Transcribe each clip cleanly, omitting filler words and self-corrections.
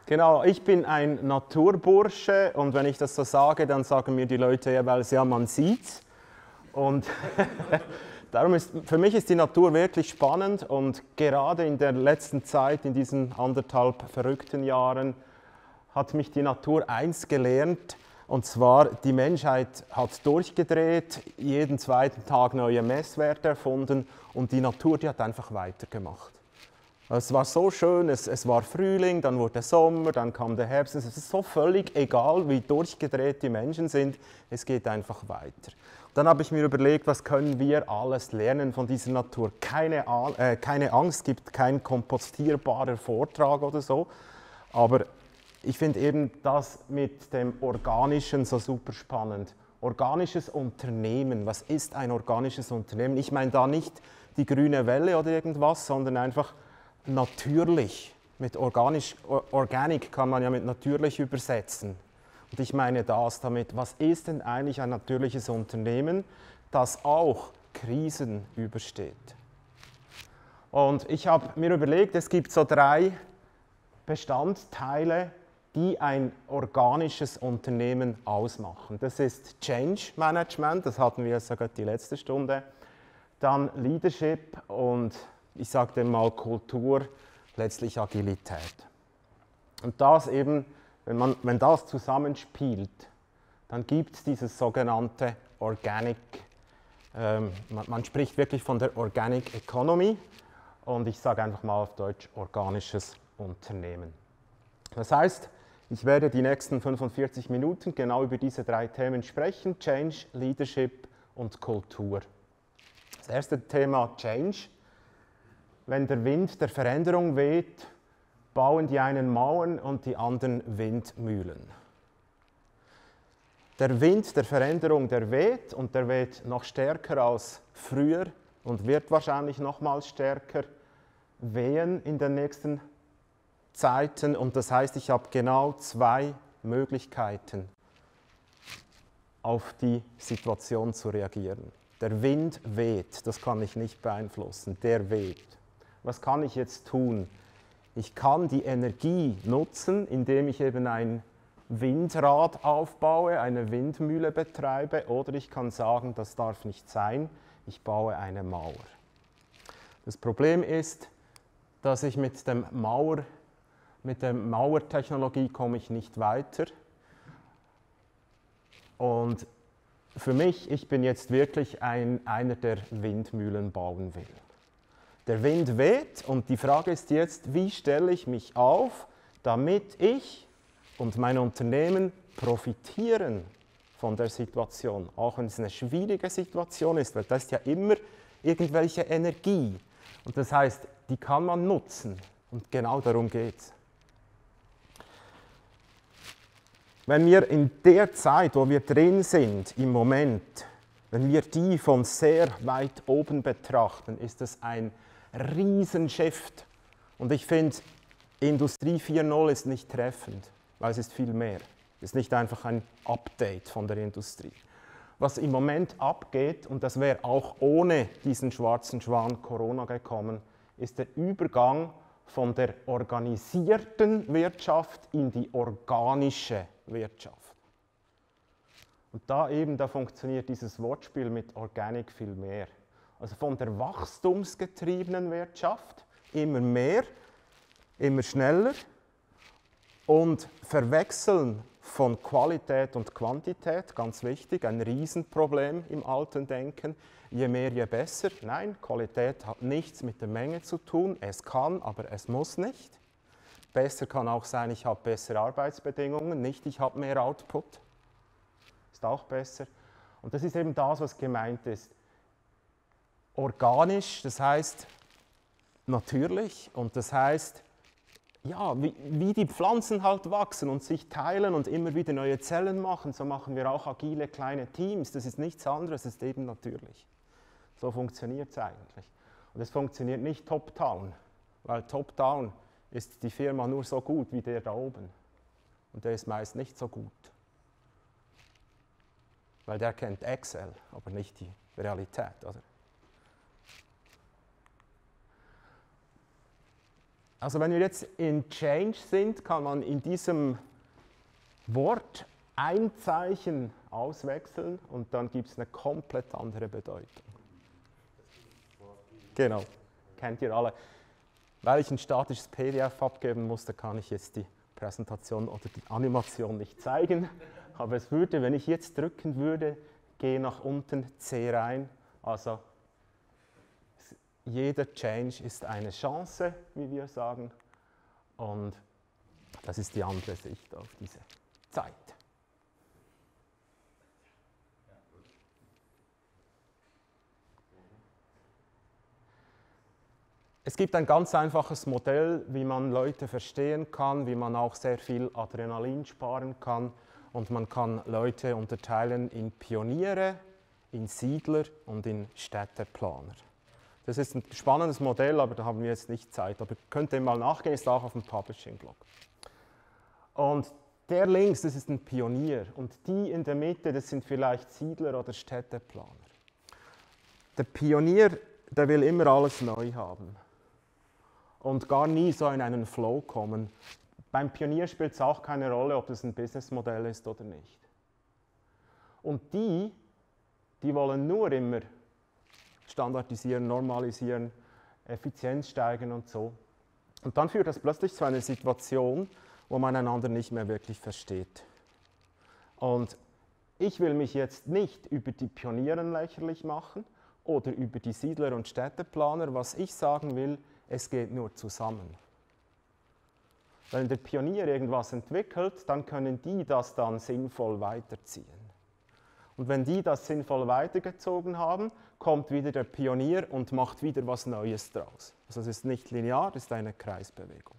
Genau, ich bin ein Naturbursche und wenn ich das so sage, dann sagen mir die Leute jeweils, ja, man sieht's. Und darum für mich ist die Natur wirklich spannend und gerade in der letzten Zeit, in diesen 1,5 verrückten Jahren, hat mich die Natur eins gelernt, und zwar, die Menschheit hat durchgedreht, jeden zweiten Tag neue Messwerte erfunden und die Natur, die hat einfach weitergemacht. Es war so schön, es war Frühling, dann wurde Sommer, dann kam der Herbst. Es ist so völlig egal, wie durchgedreht die Menschen sind, es geht einfach weiter. Dann habe ich mir überlegt, was können wir alles lernen von dieser Natur. Keine Angst, es gibt keinen kompostierbaren Vortrag oder so, aber ich finde eben das mit dem Organischen so super spannend. Organisches Unternehmen, was ist ein organisches Unternehmen? Ich meine da nicht die grüne Welle oder irgendwas, sondern einfach natürlich. Mit Organic kann man ja mit natürlich übersetzen. Und ich meine das damit, was ist denn eigentlich ein natürliches Unternehmen, das auch Krisen übersteht? Und ich habe mir überlegt, es gibt so 3 Bestandteile, die ein organisches Unternehmen ausmachen. Das ist Change Management, das hatten wir sogar die letzte Stunde, dann Leadership und ich sage dem mal Kultur, letztlich Agilität. Und das eben, wenn das zusammenspielt, dann gibt es dieses sogenannte Organic, man spricht wirklich von der Organic Economy und ich sage einfach mal auf Deutsch organisches Unternehmen. Das heißt, ich werde die nächsten 45 Minuten genau über diese 3 Themen sprechen, Change, Leadership und Kultur. Das erste Thema Change. Wenn der Wind der Veränderung weht, bauen die einen Mauern und die anderen Windmühlen. Der Wind der Veränderung, der weht und der weht noch stärker als früher und wird wahrscheinlich nochmals stärker wehen in den nächsten Zeiten. Und das heißt, ich habe genau 2 Möglichkeiten, auf die Situation zu reagieren. Der Wind weht, das kann ich nicht beeinflussen, der weht. Was kann ich jetzt tun? Ich kann die Energie nutzen, indem ich eben ein Windrad aufbaue, eine Windmühle betreibe, oder ich kann sagen, das darf nicht sein, ich baue eine Mauer. Das Problem ist, dass ich mit der Mauertechnologie komme ich nicht weiter. Und für mich, ich bin jetzt wirklich einer, der Windmühlen bauen will. Der Wind weht und die Frage ist jetzt, wie stelle ich mich auf, damit ich und mein Unternehmen profitieren von der Situation, auch wenn es eine schwierige Situation ist, weil das ist ja immer irgendwelche Energie. Und das heißt, die kann man nutzen und genau darum geht es. Wenn wir in der Zeit, wo wir drin sind, im Moment, wenn wir die von sehr weit oben betrachten, ist das ein Riesenshift. Und ich finde, Industrie 4.0 ist nicht treffend, weil es ist viel mehr. Es ist nicht einfach ein Update von der Industrie. Was im Moment abgeht, und das wäre auch ohne diesen schwarzen Schwan Corona gekommen, ist der Übergang von der organisierten Wirtschaft in die organische Wirtschaft. Und da funktioniert dieses Wortspiel mit Organic viel mehr. Also von der wachstumsgetriebenen Wirtschaft immer mehr, immer schneller und Verwechseln von Qualität und Quantität, ganz wichtig, ein Riesenproblem im alten Denken. Je mehr, je besser. Nein, Qualität hat nichts mit der Menge zu tun. Es kann, aber es muss nicht. Besser kann auch sein, ich habe bessere Arbeitsbedingungen, nicht ich habe mehr Output. Ist auch besser. Und das ist eben das, was gemeint ist. Organisch, das heißt natürlich und das heißt, ja, wie die Pflanzen halt wachsen und sich teilen und immer wieder neue Zellen machen, so machen wir auch agile kleine Teams. Das ist nichts anderes, das ist eben natürlich. So funktioniert es eigentlich. Und es funktioniert nicht top-down, weil top-down ist die Firma nur so gut wie der da oben. Und der ist meist nicht so gut. Weil der kennt Excel, aber nicht die Realität, oder? Also wenn wir jetzt in Change sind, kann man in diesem Wort ein Zeichen auswechseln und dann gibt es eine komplett andere Bedeutung. Genau, kennt ihr alle. Weil ich ein statisches PDF abgeben musste, kann ich jetzt die Präsentation oder die Animation nicht zeigen. Aber es würde, wenn ich jetzt drücken würde, G nach unten, C rein. Also jeder Change ist eine Chance, wie wir sagen. Und das ist die andere Sicht auf diese Zeit. Es gibt ein ganz einfaches Modell, wie man Leute verstehen kann, wie man auch sehr viel Adrenalin sparen kann. Und man kann Leute unterteilen in Pioniere, in Siedler und in Städteplaner. Das ist ein spannendes Modell, aber da haben wir jetzt nicht Zeit. Aber könnt ihr mal nachgehen, ist auch auf dem Publishing-Blog. Und der links, das ist ein Pionier. Und die in der Mitte, das sind vielleicht Siedler oder Städteplaner. Der Pionier, der will immer alles neu haben. Und gar nie so in einen Flow kommen. Beim Pionier spielt es auch keine Rolle, ob das ein Businessmodell ist oder nicht. Und die wollen nur immer standardisieren, normalisieren, Effizienz steigern und so. Und dann führt das plötzlich zu einer Situation, wo man einander nicht mehr wirklich versteht. Und ich will mich jetzt nicht über die Pioniere lächerlich machen oder über die Siedler und Städteplaner. Was ich sagen will, es geht nur zusammen. Wenn der Pionier irgendwas entwickelt, dann können die das dann sinnvoll weiterziehen. Und wenn die das sinnvoll weitergezogen haben, kommt wieder der Pionier und macht wieder was Neues draus. Also es ist nicht linear, es ist eine Kreisbewegung.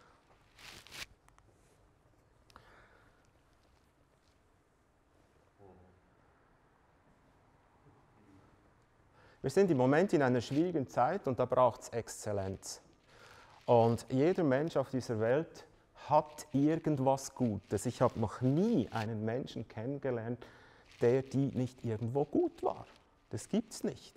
Wir sind im Moment in einer schwierigen Zeit und da braucht es Exzellenz. Und jeder Mensch auf dieser Welt hat irgendwas Gutes. Ich habe noch nie einen Menschen kennengelernt, der die nicht irgendwo gut war. Das gibt es nicht.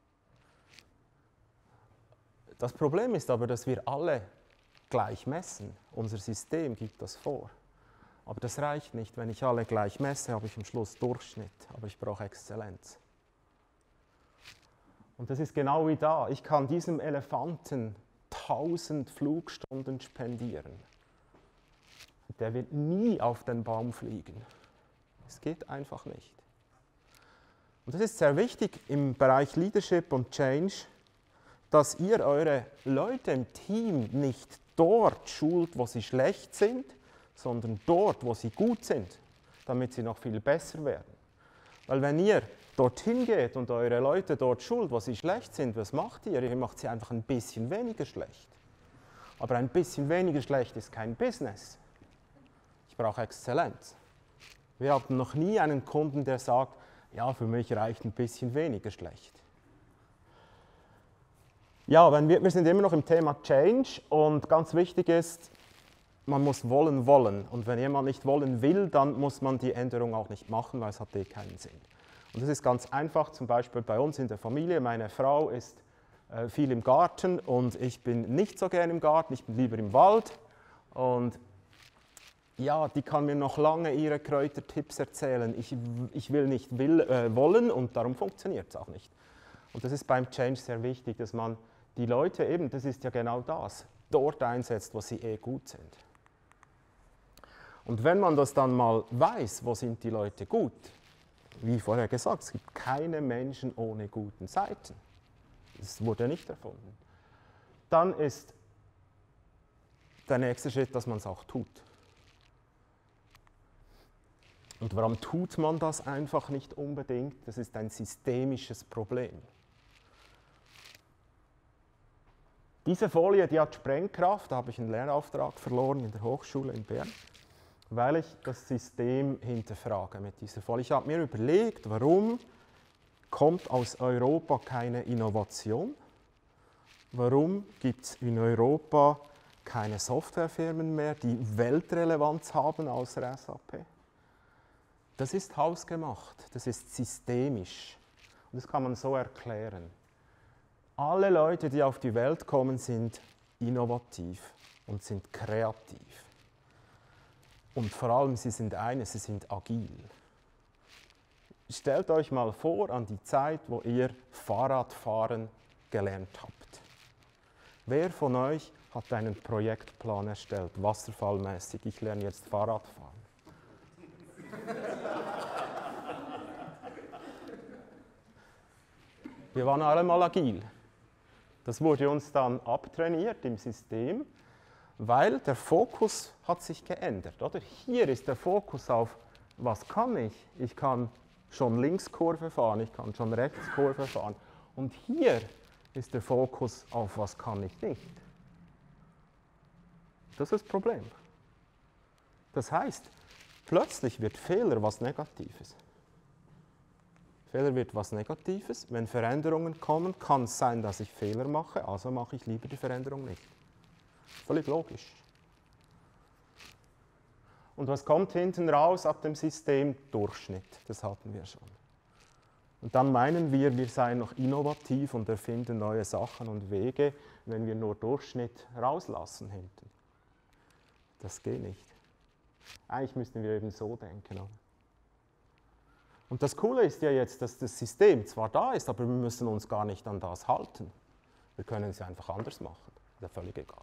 Das Problem ist aber, dass wir alle gleich messen. Unser System gibt das vor. Aber das reicht nicht. Wenn ich alle gleich messe, habe ich am Schluss Durchschnitt. Aber ich brauche Exzellenz. Und das ist genau wie da. Ich kann diesem Elefanten 1000 Flugstunden spendieren. Der wird nie auf den Baum fliegen. Es geht einfach nicht. Und das ist sehr wichtig im Bereich Leadership und Change, dass ihr eure Leute im Team nicht dort schult, wo sie schlecht sind, sondern dort, wo sie gut sind, damit sie noch viel besser werden. Weil wenn ihr dorthin geht und eure Leute dort schult, wo sie schlecht sind, was macht ihr? Ihr macht sie einfach ein bisschen weniger schlecht. Aber ein bisschen weniger schlecht ist kein Business. Ich brauche Exzellenz. Wir hatten noch nie einen Kunden, der sagt, ja, für mich reicht ein bisschen weniger schlecht. Ja, wir sind immer noch im Thema Change und ganz wichtig ist, man muss wollen. Und wenn jemand nicht wollen will, dann muss man die Änderung auch nicht machen, weil es hat keinen Sinn. Und das ist ganz einfach, zum Beispiel bei uns in der Familie. Meine Frau ist viel im Garten und ich bin nicht so gern im Garten, ich bin lieber im Wald. Und ja, die kann mir noch lange ihre Kräutertipps erzählen. Ich will nicht wollen und darum funktioniert es auch nicht. Und das ist beim Change sehr wichtig, dass man die Leute eben, das ist ja genau das, dort einsetzt, wo sie gut sind. Und wenn man das dann mal weiß, wo sind die Leute gut, wie vorher gesagt, es gibt keine Menschen ohne guten Seiten. Das wurde nicht erfunden. Dann ist der nächste Schritt, dass man es auch tut. Und warum tut man das einfach nicht unbedingt? Das ist ein systemisches Problem. Diese Folie, die hat Sprengkraft, da habe ich einen Lehrauftrag verloren in der Hochschule in Bern, weil ich das System hinterfrage mit dieser Folie. Ich habe mir überlegt, warum kommt aus Europa keine Innovation? Warum gibt es in Europa keine Softwarefirmen mehr, die Weltrelevanz haben außer SAP? Das ist hausgemacht, das ist systemisch und das kann man so erklären. Alle Leute, die auf die Welt kommen, sind innovativ und sind kreativ. Und vor allem, sie sind agil. Stellt euch mal vor an die Zeit, wo ihr Fahrradfahren gelernt habt. Wer von euch hat einen Projektplan erstellt, wasserfallmäßig? Ich lerne jetzt Fahrradfahren. Wir waren alle mal agil. Das wurde uns dann abtrainiert im System, weil der Fokus hat sich geändert. Oder? Hier ist der Fokus auf, was kann ich? Ich kann schon Linkskurve fahren, ich kann schon Rechtskurve fahren. Und hier ist der Fokus auf, was kann ich nicht. Das ist das Problem. Das heißt, plötzlich wird Fehler was Negatives. Fehler wird was Negatives. Wenn Veränderungen kommen, kann es sein, dass ich Fehler mache, also mache ich lieber die Veränderung nicht. Völlig logisch. Und was kommt hinten raus ab dem System? Durchschnitt, das hatten wir schon. Und dann meinen wir seien noch innovativ und erfinden neue Sachen und Wege, wenn wir nur Durchschnitt rauslassen hinten. Das geht nicht. Eigentlich müssten wir eben so denken. Oder? Und das Coole ist ja jetzt, dass das System zwar da ist, aber wir müssen uns gar nicht an das halten. Wir können es einfach anders machen. Ist ja völlig egal.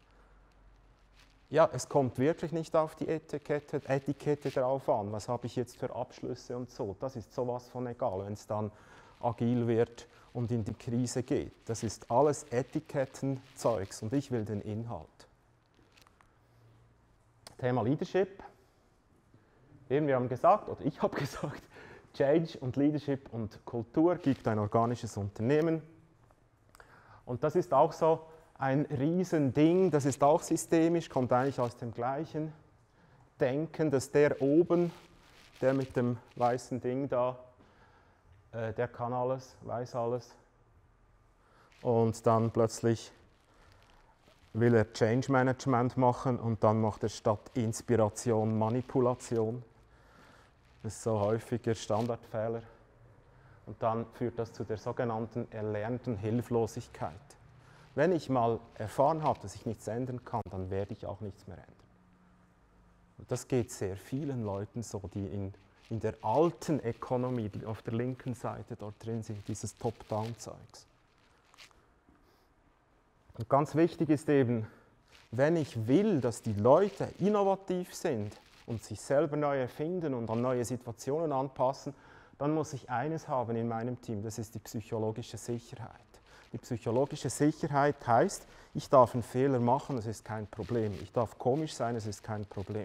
Ja, es kommt wirklich nicht auf die Etikette drauf an, was habe ich jetzt für Abschlüsse und so. Das ist sowas von egal, wenn es dann agil wird und in die Krise geht. Das ist alles Etikettenzeugs und ich will den Inhalt. Thema Leadership. Eben, wir haben gesagt, oder ich habe gesagt, Change und Leadership und Kultur gibt ein organisches Unternehmen. Und das ist auch so ein Riesending, das ist auch systemisch, kommt eigentlich aus dem gleichen Denken, dass der oben, der mit dem weißen Ding da, der kann alles, weiß alles. Und dann plötzlich will er Change Management machen und dann macht er statt Inspiration Manipulation. Das ist so häufiger Standardfehler. Und dann führt das zu der sogenannten erlernten Hilflosigkeit. Wenn ich mal erfahren habe, dass ich nichts ändern kann, dann werde ich auch nichts mehr ändern. Und das geht sehr vielen Leuten so, die in der alten Economy, die auf der linken Seite dort drin sind, dieses Top-Down-Zeugs. Und ganz wichtig ist eben, wenn ich will, dass die Leute innovativ sind und sich selber neu erfinden und an neue Situationen anpassen, dann muss ich eines haben in meinem Team, das ist die psychologische Sicherheit. Die psychologische Sicherheit heißt, ich darf einen Fehler machen, das ist kein Problem. Ich darf komisch sein, das ist kein Problem.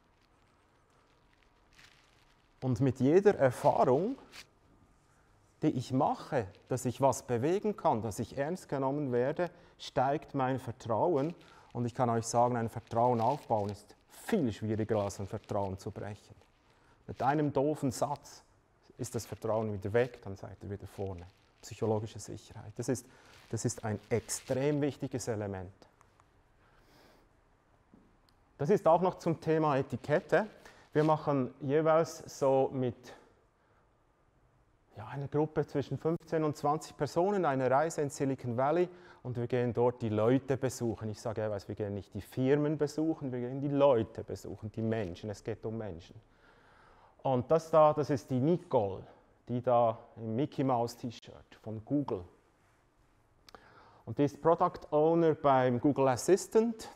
Und mit jeder Erfahrung, die ich mache, dass ich was bewegen kann, dass ich ernst genommen werde, steigt mein Vertrauen. Und ich kann euch sagen, ein Vertrauen aufbauen ist viel schwieriger als ein Vertrauen zu brechen. Mit einem doofen Satz ist das Vertrauen wieder weg, dann seid ihr wieder vorne. Psychologische Sicherheit. Das ist ein extrem wichtiges Element. Das ist auch noch zum Thema Etikette. Wir machen jeweils so mit einer Gruppe zwischen 15 und 20 Personen eine Reise in Silicon Valley und wir gehen dort die Leute besuchen. Ich sage jeweils, wir gehen nicht die Firmen besuchen, wir gehen die Leute besuchen, die Menschen. Es geht um Menschen. Und das ist die Nicole, die da im Mickey Mouse T-Shirt von Google. Und die ist Product Owner beim Google Assistant,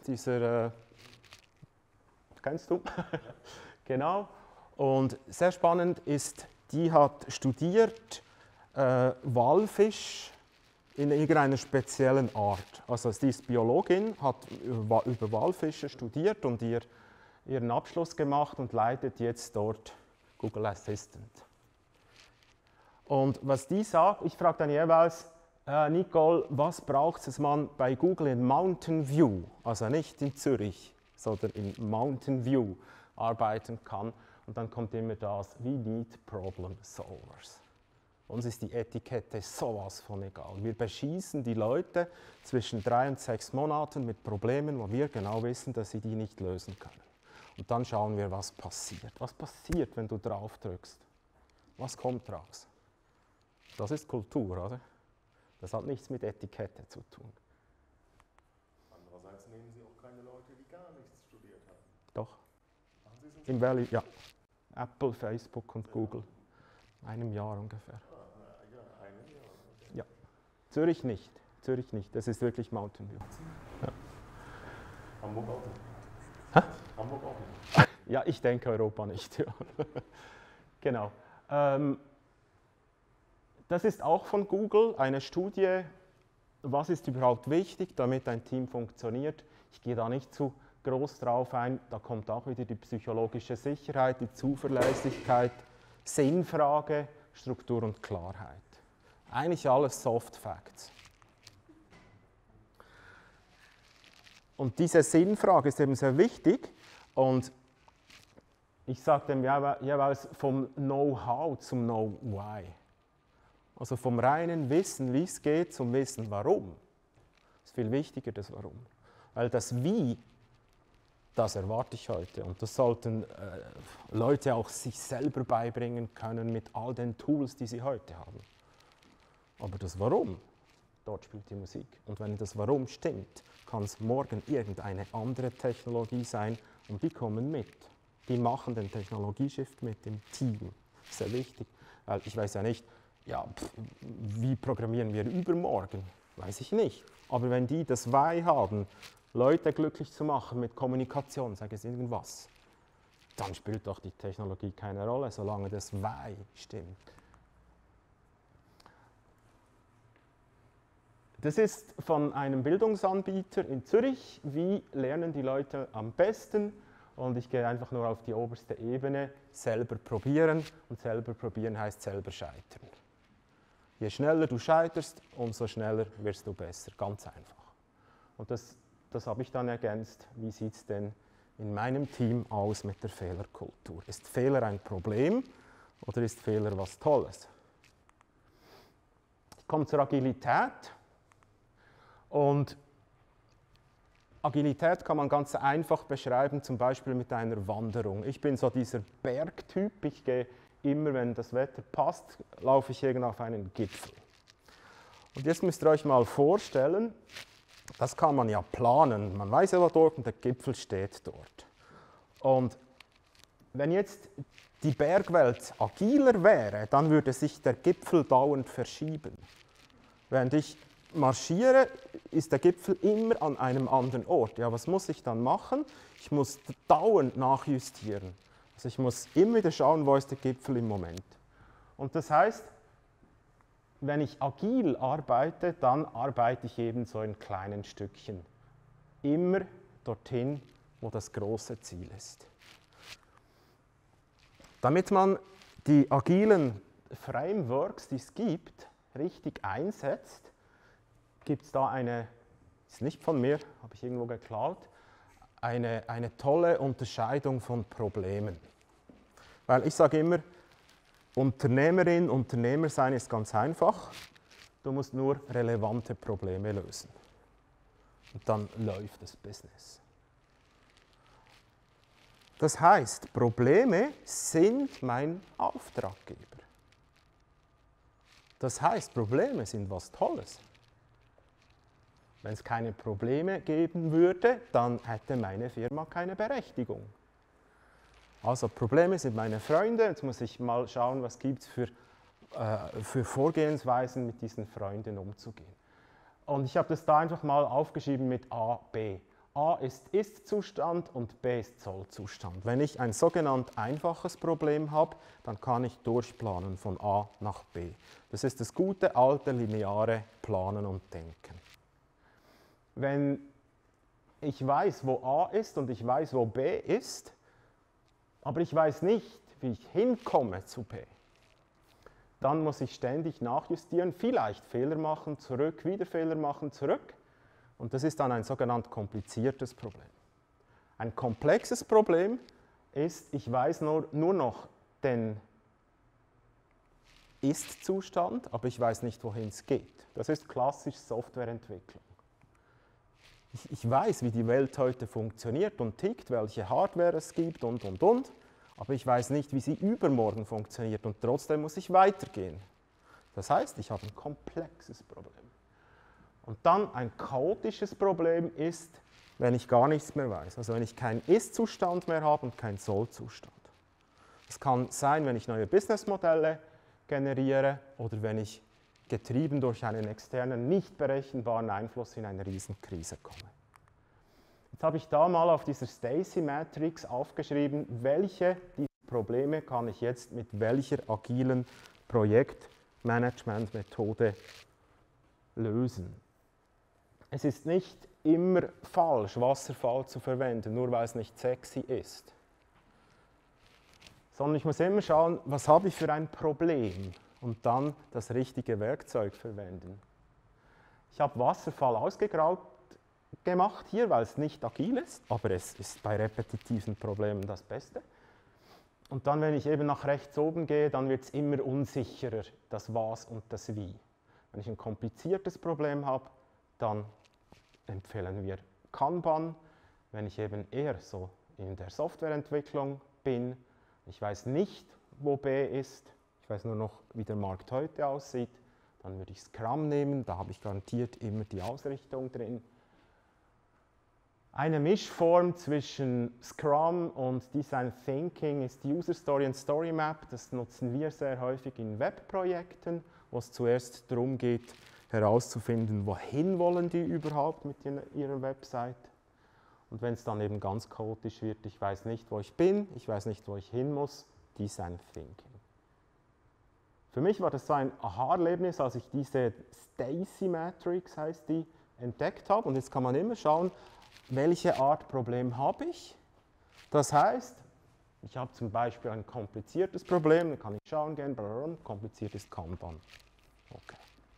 kennst du? Genau. Und sehr spannend ist, die hat studiert Walfisch in irgendeiner speziellen Art. Also sie ist Biologin, hat über Walfische studiert und ihren Abschluss gemacht und leitet jetzt dort Google Assistant. Und was die sagt, ich frage dann jeweils, Nicole, was braucht es, dass man bei Google in Mountain View, also nicht in Zürich, sondern in Mountain View arbeiten kann? Und dann kommt immer das, we need problem solvers. Uns ist die Etikette sowas von egal. Wir beschießen die Leute zwischen 3 und 6 Monaten mit Problemen, wo wir genau wissen, dass sie die nicht lösen können. Und dann schauen wir, was passiert. Was passiert, wenn du drauf drückst? Was kommt raus? Das ist Kultur, oder? Das hat nichts mit Etikette zu tun. Kann im Valley, ja. Apple, Facebook und Google. Einem Jahr ungefähr. Ja. Zürich nicht. Zürich nicht. Das ist wirklich Mountain View. Ja. Hamburg auch nicht. Hä? Hamburg auch nicht. Ja, ich denke Europa nicht. Ja. Genau. Das ist auch von Google eine Studie, was ist überhaupt wichtig, damit ein Team funktioniert. Ich gehe da nicht zu groß drauf ein, da kommt auch wieder die psychologische Sicherheit, die Zuverlässigkeit, Sinnfrage, Struktur und Klarheit. Eigentlich alles Soft Facts. Und diese Sinnfrage ist eben sehr wichtig und ich sage dem jeweils vom Know-how zum Know-why. Also vom reinen Wissen, wie es geht, zum Wissen, warum. Das ist viel wichtiger, das Warum. Weil das Wie, das erwarte ich heute. Und das sollten Leute auch sich selber beibringen können mit all den Tools, die sie heute haben. Aber das Warum, dort spielt die Musik. Und wenn das Warum stimmt, kann es morgen irgendeine andere Technologie sein und die kommen mit. Die machen den Technologieshift mit dem Team. Das ist sehr wichtig, weil ich weiß ja nicht, ja, wie programmieren wir übermorgen? Weiß ich nicht. Aber wenn die das Why haben, Leute glücklich zu machen mit Kommunikation, sage ich irgendwas, dann spielt doch die Technologie keine Rolle, solange das Why stimmt. Das ist von einem Bildungsanbieter in Zürich. Wie lernen die Leute am besten? Und ich gehe einfach nur auf die oberste Ebene, selber probieren. Und selber probieren heißt selber scheitern. Je schneller du scheiterst, umso schneller wirst du besser. Ganz einfach. Und das habe ich dann ergänzt. Wie sieht es denn in meinem Team aus mit der Fehlerkultur? Ist Fehler ein Problem oder ist Fehler was Tolles? Ich komme zur Agilität. Und Agilität kann man ganz einfach beschreiben, zum Beispiel mit einer Wanderung. Ich bin so dieser Bergtyp. Ich gehe immer, wenn das Wetter passt, laufe ich irgendwo auf einen Gipfel. Und jetzt müsst ihr euch mal vorstellen, das kann man ja planen. Man weiß ja, wo dort und der Gipfel steht dort. Und wenn jetzt die Bergwelt agiler wäre, dann würde sich der Gipfel dauernd verschieben. Während ich marschiere, ist der Gipfel immer an einem anderen Ort. Ja, was muss ich dann machen? Ich muss dauernd nachjustieren. Also ich muss immer wieder schauen, wo ist der Gipfel im Moment. Und das heißt, wenn ich agil arbeite, dann arbeite ich eben so in kleinen Stückchen. Immer dorthin, wo das große Ziel ist. Damit man die agilen Frameworks, die es gibt, richtig einsetzt, gibt es da eine, ist nicht von mir, habe ich irgendwo geklaut, eine tolle Unterscheidung von Problemen. Weil ich sage immer, Unternehmerin, Unternehmer sein ist ganz einfach. Du musst nur relevante Probleme lösen. Und dann läuft das Business. Das heißt, Probleme sind mein Auftraggeber. Das heißt, Probleme sind was Tolles. Wenn es keine Probleme geben würde, dann hätte meine Firma keine Berechtigung. Also Probleme sind meine Freunde. Jetzt muss ich mal schauen, was gibt es für Vorgehensweisen, mit diesen Freunden umzugehen. Und ich habe das da einfach mal aufgeschrieben mit A, B. A ist Ist-Zustand und B ist Soll-Zustand. Wenn ich ein sogenannt einfaches Problem habe, dann kann ich durchplanen von A nach B. Das ist das gute, alte, lineare Planen und Denken. Wenn ich weiß, wo A ist und ich weiß, wo B ist, aber ich weiß nicht, wie ich hinkomme zu B, dann muss ich ständig nachjustieren, vielleicht Fehler machen, zurück, wieder Fehler machen, zurück. Und das ist dann ein sogenannt kompliziertes Problem. Ein komplexes Problem ist, ich weiß nur noch den Ist-Zustand, aber ich weiß nicht, wohin es geht. Das ist klassisch Softwareentwicklung. Ich weiß, wie die Welt heute funktioniert und tickt, welche Hardware es gibt und. Aber ich weiß nicht, wie sie übermorgen funktioniert und trotzdem muss ich weitergehen. Das heißt, ich habe ein komplexes Problem. Und dann ein chaotisches Problem ist, wenn ich gar nichts mehr weiß. Also wenn ich keinen Ist-Zustand mehr habe und keinen Soll-Zustand. Das kann sein, wenn ich neue Businessmodelle generiere oder wenn ich getrieben durch einen externen, nicht berechenbaren Einfluss in eine Riesenkrise komme. Jetzt habe ich da mal auf dieser Stacy-Matrix aufgeschrieben, welche dieser Probleme kann ich jetzt mit welcher agilen Projektmanagement-Methode lösen. Es ist nicht immer falsch, Wasserfall zu verwenden, nur weil es nicht sexy ist. Sondern ich muss immer schauen, was habe ich für ein Problem und dann das richtige Werkzeug verwenden. Ich habe Wasserfall ausgegraut gemacht hier, weil es nicht agil ist, aber es ist bei repetitiven Problemen das Beste. Und dann, wenn ich eben nach rechts oben gehe, dann wird es immer unsicherer, das Was und das Wie. Wenn ich ein kompliziertes Problem habe, dann empfehlen wir Kanban. Wenn ich eben eher so in der Softwareentwicklung bin, ich weiß nicht, wo B ist, ich weiß nur noch, wie der Markt heute aussieht, dann würde ich Scrum nehmen, da habe ich garantiert immer die Ausrichtung drin. Eine Mischform zwischen Scrum und Design Thinking ist die User Story und Story Map. Das nutzen wir sehr häufig in Webprojekten, wo es zuerst darum geht, herauszufinden, wohin wollen die überhaupt mit ihrer Website. Und wenn es dann eben ganz chaotisch wird, ich weiß nicht, wo ich bin, ich weiß nicht, wo ich hin muss, Design Thinking. Für mich war das so ein Aha-Erlebnis, als ich diese Stacy Matrix, heißt die, entdeckt habe. Und jetzt kann man immer schauen, welche Art Problem habe ich. Das heißt, ich habe zum Beispiel ein kompliziertes Problem, dann kann ich schauen gehen, kompliziertes Kanban. Okay.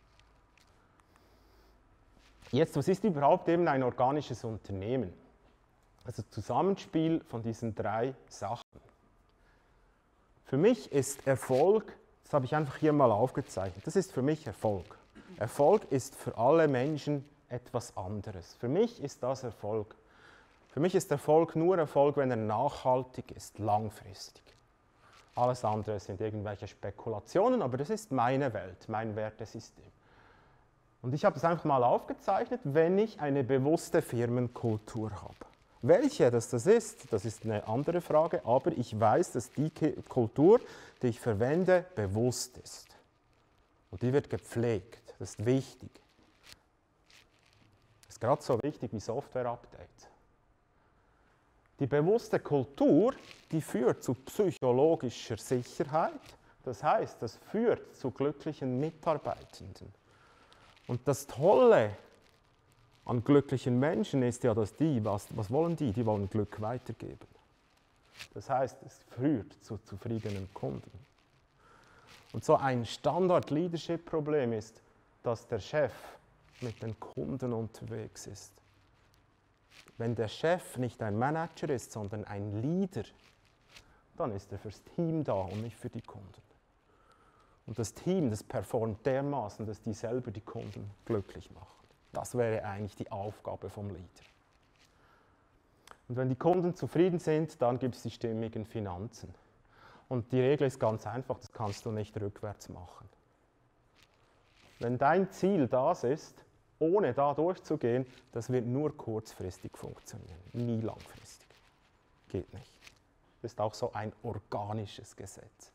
Jetzt, was ist überhaupt eben ein organisches Unternehmen? Also Zusammenspiel von diesen drei Sachen. Für mich ist Erfolg, das habe ich einfach hier mal aufgezeichnet, das ist für mich Erfolg. Erfolg ist für alle Menschen etwas anderes. Für mich ist das Erfolg. Für mich ist Erfolg nur Erfolg, wenn er nachhaltig ist, langfristig. Alles andere sind irgendwelche Spekulationen, aber das ist meine Welt, mein Wertesystem. Und ich habe das einfach mal aufgezeichnet, wenn ich eine bewusste Firmenkultur habe. Welche das ist eine andere Frage, aber ich weiß, dass die Kultur, die ich verwende, bewusst ist. Und die wird gepflegt, das ist wichtig. Das ist gerade so wichtig wie Software-Updates. Die bewusste Kultur, die führt zu psychologischer Sicherheit, das heißt, das führt zu glücklichen Mitarbeitenden. Und das Tolle an glücklichen Menschen ist ja, dass was wollen die? Die wollen Glück weitergeben. Das heißt, es führt zu zufriedenen Kunden. Und so ein Standard-Leadership-Problem ist, dass der Chef mit den Kunden unterwegs ist. Wenn der Chef nicht ein Manager ist, sondern ein Leader, dann ist er fürs Team da und nicht für die Kunden. Und das Team, das performt dermaßen, dass die selber die Kunden glücklich machen. Das wäre eigentlich die Aufgabe vom Leader. Und wenn die Kunden zufrieden sind, dann gibt es die stimmigen Finanzen. Und die Regel ist ganz einfach, das kannst du nicht rückwärts machen. Wenn dein Ziel das ist, ohne da durchzugehen, das wird nur kurzfristig funktionieren, nie langfristig. Geht nicht. Das ist auch so ein organisches Gesetz.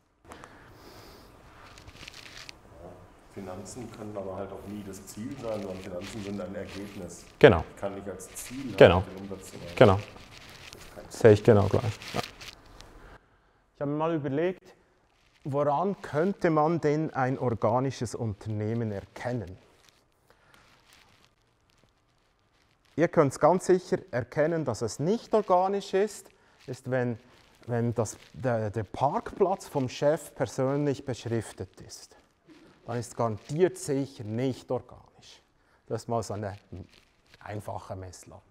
Finanzen können aber halt auch nie das Ziel sein, sondern Finanzen sind ein Ergebnis. Genau. Ich kann nicht als Ziel Genau. den Umsatz zu erreichen. Genau. Das sehe ich genau gleich. Ja. Ich habe mir mal überlegt, woran könnte man denn ein organisches Unternehmen erkennen? Ihr könnt es ganz sicher erkennen, dass es nicht organisch ist wenn der Parkplatz vom Chef persönlich beschriftet ist. Dann ist es garantiert sicher nicht organisch. Das ist mal so eine einfache Messlatte.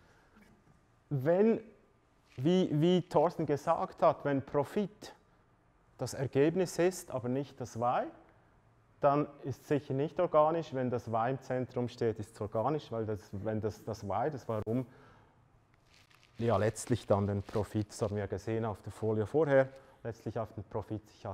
Wie Thorsten gesagt hat, wenn Profit das Ergebnis ist, aber nicht das Why, dann ist es sicher nicht organisch. Wenn das Why im Zentrum steht, ist es organisch, weil wenn das Why, das Warum, ja letztlich dann den Profit, das haben wir gesehen auf der Folie vorher, letztlich auf den Profit sich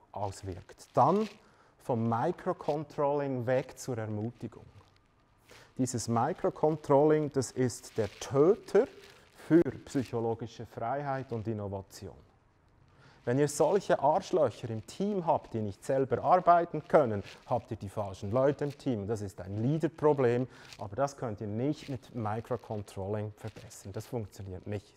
auswirkt. Dann vom Microcontrolling weg zur Ermutigung. dieses Microcontrolling, das ist der Töter für psychologische Freiheit und Innovation. Wenn ihr solche Arschlöcher im Team habt, die nicht selber arbeiten können, habt ihr die falschen Leute im Team. Das ist ein Leaderproblem, aber das könnt ihr nicht mit Microcontrolling verbessern. Das funktioniert nicht.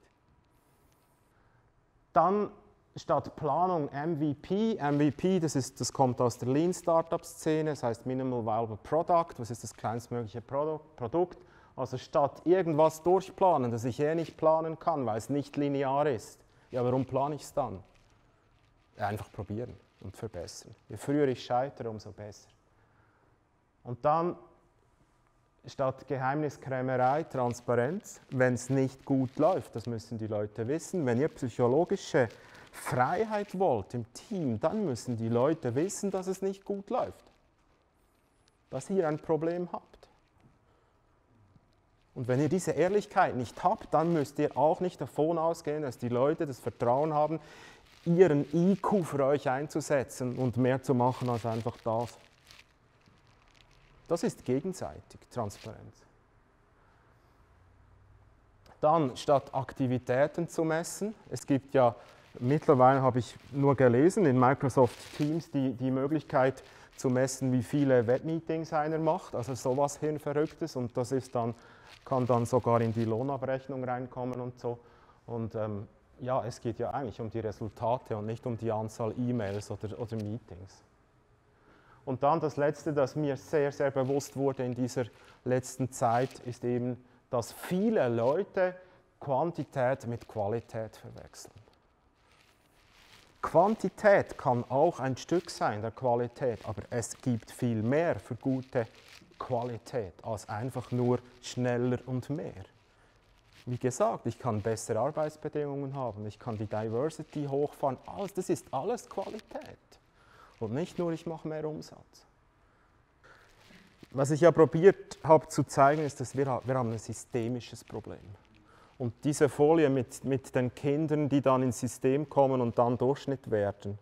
Dann statt Planung MVP. MVP, das kommt aus der Lean-Startup-Szene, das heißt Minimal Viable Product. Was ist das kleinstmögliche Produkt? Also statt irgendwas durchplanen, das ich nicht planen kann, weil es nicht linear ist. Ja, warum plane ich es dann? Einfach probieren und verbessern. Je früher ich scheitere, umso besser. Und dann statt Geheimniskrämerei, Transparenz, wenn es nicht gut läuft, das müssen die Leute wissen. Wenn ihr psychologische Freiheit wollt im Team, dann müssen die Leute wissen, dass es nicht gut läuft. Dass ihr ein Problem habt. Und wenn ihr diese Ehrlichkeit nicht habt, dann müsst ihr auch nicht davon ausgehen, dass die Leute das Vertrauen haben, ihren IQ für euch einzusetzen und mehr zu machen als einfach das. Das ist gegenseitig Transparenz. Dann, statt Aktivitäten zu messen, es gibt ja, mittlerweile habe ich nur gelesen, in Microsoft Teams die Möglichkeit zu messen, wie viele Webmeetings einer macht, also sowas Hirnverrücktes, und das ist dann, kann dann sogar in die Lohnabrechnung reinkommen und so. Und ja, es geht ja eigentlich um die Resultate und nicht um die Anzahl E-Mails oder Meetings. Und dann das Letzte, das mir sehr, sehr bewusst wurde in dieser letzten Zeit, ist eben, dass viele Leute Quantität mit Qualität verwechseln. Quantität kann auch ein Stück sein der Qualität, aber es gibt viel mehr für gute Qualität als einfach nur schneller und mehr. Wie gesagt, ich kann bessere Arbeitsbedingungen haben, ich kann die Diversity hochfahren, das ist alles Qualität. Und nicht nur, ich mache mehr Umsatz. Was ich ja probiert habe zu zeigen, ist, dass wir haben ein systemisches Problem. Und diese Folie mit den Kindern, die dann ins System kommen und dann Durchschnitt werden,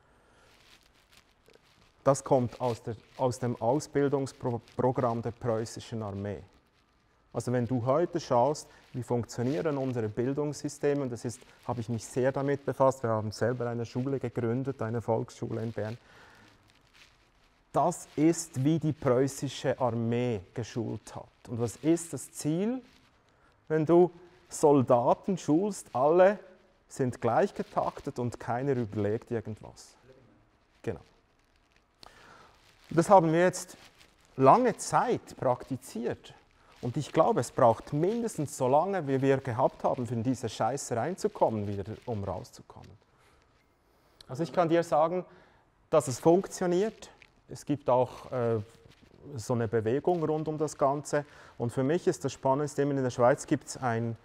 das kommt aus dem Ausbildungsprogramm der preußischen Armee. Also wenn du heute schaust, wie funktionieren unsere Bildungssysteme, und das habe ich mich sehr damit befasst, wir haben selber eine Schule gegründet, eine Volksschule in Bern. Das ist, wie die preußische Armee geschult hat. Und was ist das Ziel? Wenn du Soldaten schulst, alle sind gleich getaktet und keiner überlegt irgendwas. Genau. Das haben wir jetzt lange Zeit praktiziert. Und ich glaube, es braucht mindestens so lange, wie wir gehabt haben, für in diese Scheiße reinzukommen, wieder, um rauszukommen. Also ich kann dir sagen, dass es funktioniert. Es gibt auch so eine Bewegung rund um das Ganze. Und für mich ist das Spannendste, in der Schweiz gibt es eine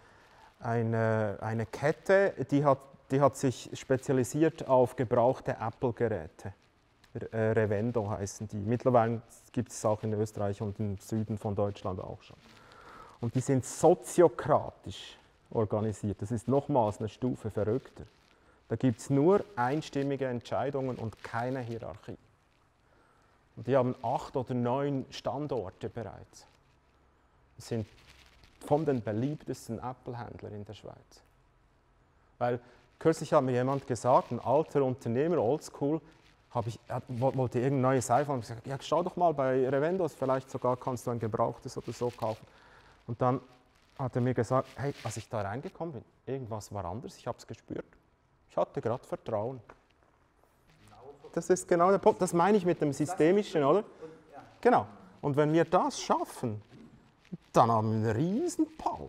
Kette, die hat sich spezialisiert auf gebrauchte Apple-Geräte. Revendo heißen die. Mittlerweile gibt es auch in Österreich und im Süden von Deutschland auch schon. Und die sind soziokratisch organisiert. Das ist nochmals eine Stufe verrückter. Da gibt es nur einstimmige Entscheidungen und keine Hierarchie. Und die haben 8 oder 9 Standorte bereits. Das sind von den beliebtesten Apple-Händlern in der Schweiz. Weil kürzlich hat mir jemand gesagt, ein alter Unternehmer, oldschool, wollte irgendeine neue Seife und gesagt, ja, schau doch mal bei Revendos, vielleicht sogar kannst du ein gebrauchtes oder so kaufen. Und dann hat er mir gesagt, hey, als ich da reingekommen bin, irgendwas war anders, ich habe es gespürt. Ich hatte gerade Vertrauen. Das ist genau der Punkt, das meine ich mit dem Systemischen, oder? Genau. Und wenn wir das schaffen, dann haben wir eine riesen Power.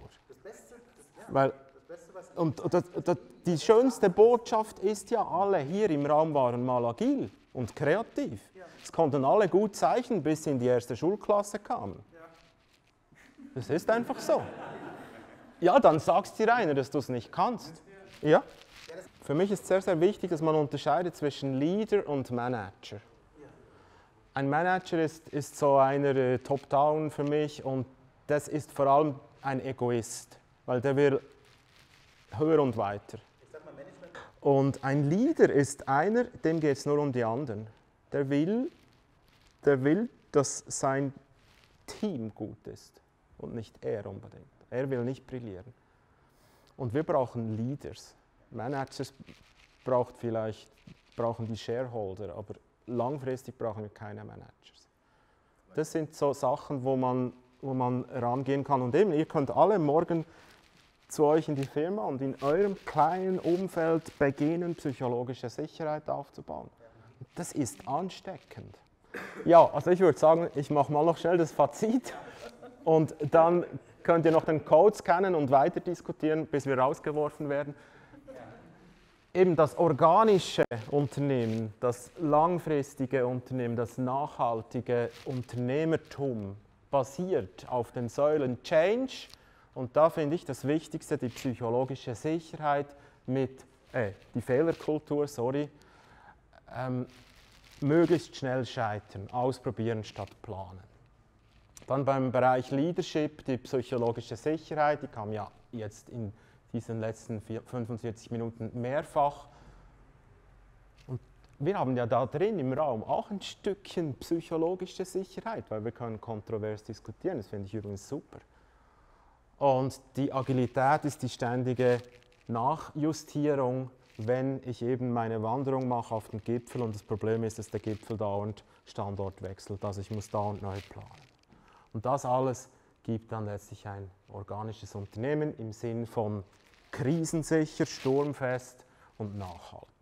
Die schönste Botschaft ist ja, alle hier im Raum waren mal agil und kreativ. Es konnten alle gut zeichnen, bis sie in die erste Schulklasse kamen. Das ist einfach so. Ja, dann sagst dir einer, dass du es nicht kannst. Ja? Für mich ist sehr, sehr wichtig, dass man unterscheidet zwischen Leader und Manager. Ein Manager ist so einer Top-Down für mich, und das ist vor allem ein Egoist, weil der will höher und weiter. Und ein Leader ist einer, dem geht es nur um die anderen. Der will, dass sein Team gut ist und nicht er unbedingt. Er will nicht brillieren. Und wir brauchen Leaders. Managers brauchen die Shareholder, aber langfristig brauchen wir keine Managers. Das sind so Sachen, wo man rangehen kann. Und eben, ihr könnt alle morgen zu euch in die Firma und in eurem kleinen Umfeld beginnen, psychologische Sicherheit aufzubauen. Das ist ansteckend. Ja, also ich würde sagen, ich mache mal noch schnell das Fazit und dann könnt ihr noch den Code scannen und weiter diskutieren, bis wir rausgeworfen werden. Eben das organische Unternehmen, das langfristige Unternehmen, das nachhaltige Unternehmertum basiert auf den Säulen Change und da finde ich das Wichtigste die psychologische Sicherheit mit, die Fehlerkultur, möglichst schnell scheitern, ausprobieren statt planen. Dann beim Bereich Leadership die psychologische Sicherheit, die kam ja jetzt in diesen letzten 45 Minuten mehrfach. Und wir haben ja da drin im Raum auch ein Stückchen psychologische Sicherheit, weil wir können kontrovers diskutieren, das finde ich übrigens super. Und die Agilität ist die ständige Nachjustierung, wenn ich eben meine Wanderung mache auf den Gipfel und das Problem ist, dass der Gipfel dauernd Standort wechselt, also ich muss dauernd neu planen. Und das alles gibt dann letztlich ein organisches Unternehmen im Sinn von krisensicher, sturmfest und nachhaltig.